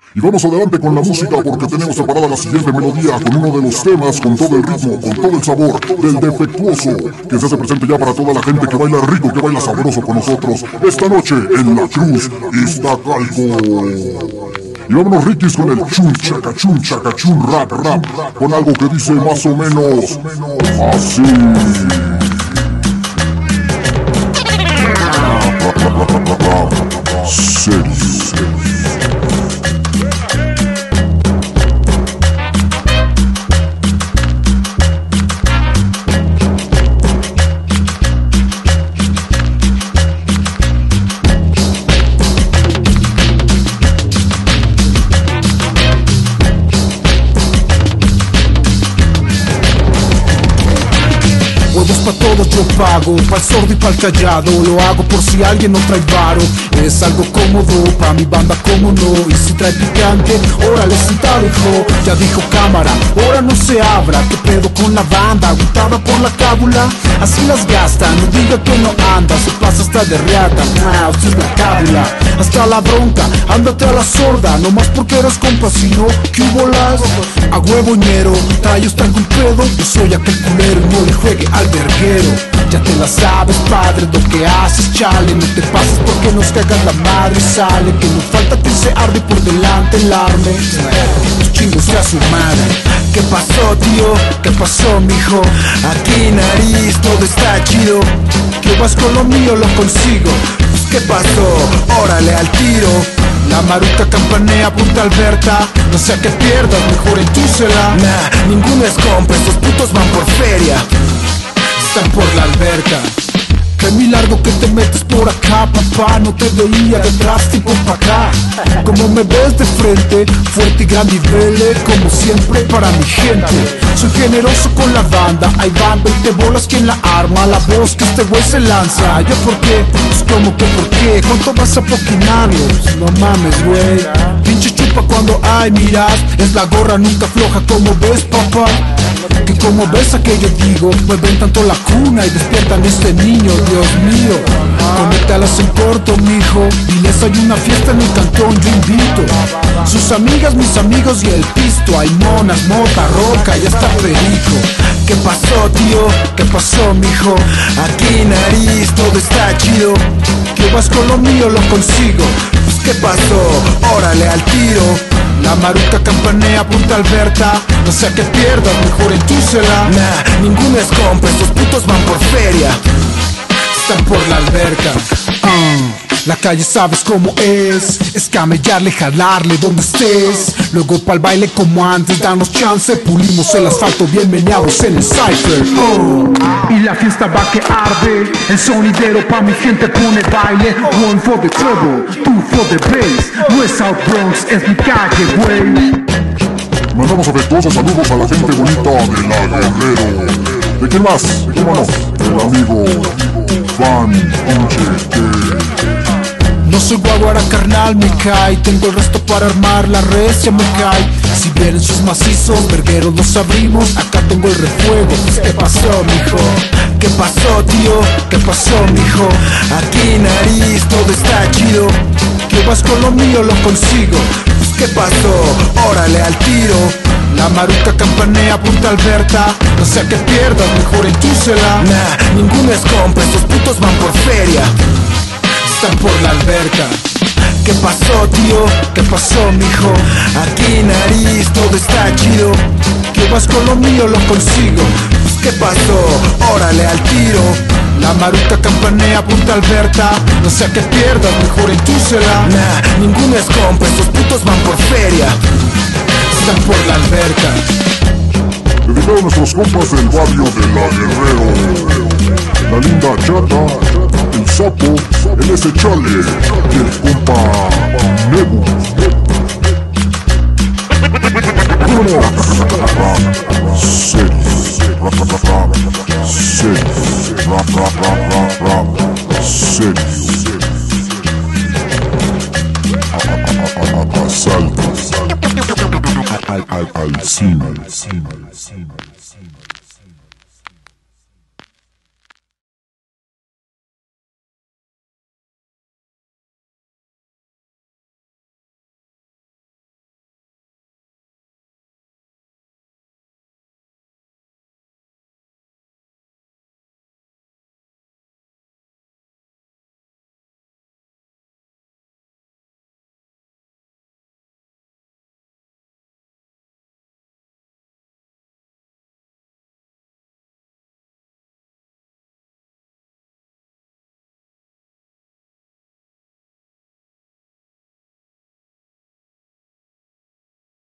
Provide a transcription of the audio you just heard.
Y vamos adelante con la música porque tenemos preparada la siguiente melodía con uno de los temas, con todo el ritmo, con todo el sabor del Defectuoso, que se hace presente ya para toda la gente que baila rico, que baila sabroso con nosotros esta noche en La Cruz, Iztacalco. Y vámonos Rikis con el chun chacachun rap, con algo que dice más o menos así. Serio. Pa' todos yo pago, pa'l sordo y pa'l callado. Lo hago por si alguien no trae varo. Es algo cómodo, pa' mi banda como no. Y si trae picante, órale sentado hijo. Ya dijo cámara, ahora no se abra. ¿Qué pedo con la banda? Agotada por la cábula, así las gasta. No diga que no anda, se pasa hasta de reata. Usted es la cábula, hasta la bronca. Ándate a la sorda, no más porque eres compa, sino que hubo las a huevoñero. Tallos traigo un pedo, yo soy aquel culero y no le juegue al verguero. Ya te la sabes, padre, lo que haces, chale. No te pases porque nos cagas la madre. Sale que no falta quien se arde por delante el arme. Los chingos ya su madre. ¿Qué pasó, tío? ¿Qué pasó, mijo? Aquí nariz, todo está chido. Que vas con lo mío, lo consigo. Pues ¿qué pasó? Órale al tiro. La maruca campanea, punta Alberta. No sea que pierdas, mejor entúsela. Nah, ninguno es compa, estos putos van por feria. Están por la alberca. Qué milagro que te metes por acá, papá. No te veía detrás, tipo pa' acá. Como me ves de frente, fuerte y grande y vele, como siempre para mi gente. Soy generoso con la banda, hay van 20 bolas quien la arma. La voz que este güey se lanza. ¿Yo por qué? Pues como que por qué. ¿Cuánto vas a poquinarlo? Pues no mames, güey. Pinche chupa cuando hay miras. Es la gorra nunca floja, como ves, papá. Que como ves a que yo digo, mueven tanto la cuna y despiertan este niño, Dios mío. Conéctalas en corto, mijo. Diles hay una fiesta en el cantón, yo invito. Sus amigas, mis amigos y el pisto. Hay monas, mota, roca y hasta perico. ¿Qué pasó, tío? ¿Qué pasó, mijo? Aquí nariz, todo está chido. Que vas con lo mío, lo consigo. Pues ¿qué pasó? Órale al tiro. La maruca campanea, punta Alberta. No sea que pierdas, mejor entúsela. Nah, ninguno es compa, estos putos van por feria. Están por la alberca. La calle sabes cómo es camellarle, jalarle donde estés. Luego pa'l baile como antes, danos chance. Pulimos el asfalto bien meneados en el cypher. Y la fiesta va que arde. El sonidero pa' mi gente pone baile. One for the trouble, two for the bass. No es South Bronx, es mi calle, güey. Mandamos afectuosos saludos a la gente bonita de La Guerrero. ¿De quién más? ¿Cómo no? El amigo Fan No soy guaguara carnal, me cae. Tengo el resto para armar la red, ya me cae. Si vienen sus macizos, vergueros los abrimos. Acá tengo el refuego, pues ¿qué pasó, mijo? ¿Qué pasó, tío? ¿Qué pasó, mijo? Aquí nariz, todo está chido. Que vas con lo mío, lo consigo. Pues ¿qué pasó? Órale al tiro. La maruca campanea, punta Alberta. No sea que pierdas, mejor entúsela. Nah, ninguno es compa, estos putos van por feria. Están por la alberca. ¿Qué pasó, tío? ¿Qué pasó, mijo? Aquí nariz, todo está chido. Que vas con lo mío, lo consigo. Pues ¿qué pasó? Órale al tiro. La maruca campanea, punta Alberta. No sea que pierdas, mejor entúsela. Nah, ninguno es compa, estos putos van por feria. Están por la alberca. Dedicado a nuestros compas del barrio de La Guerrero. La linda Chata, el Sapo, el S. Chale y el compa Nebu. Serio, serio. Asalto al cine.